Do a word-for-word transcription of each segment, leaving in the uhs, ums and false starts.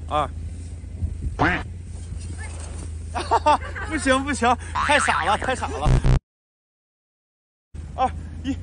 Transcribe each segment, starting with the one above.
二。不行不行，太傻了太傻了。二一。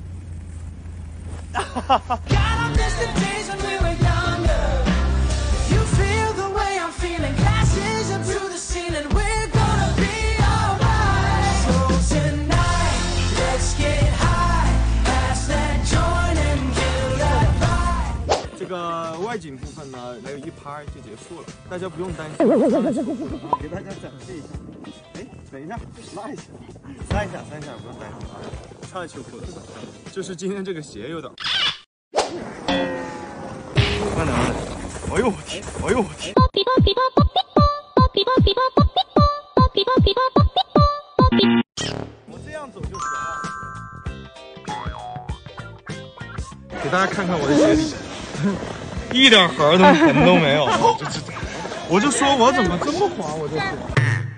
这个外景部分呢，还有一拍就结束了，大家不用担心。给大家展示一下。哎，等一下，拉一下，拉一下，拉一下，不用担心啊。穿秋裤的，就是今天这个鞋有点。慢点，慢点。哎呦我天！哎呦我天！我这样走就行了。给大家看看我的鞋底。一点痕都痕都没有，这这，我就说我怎么这么滑，我就是。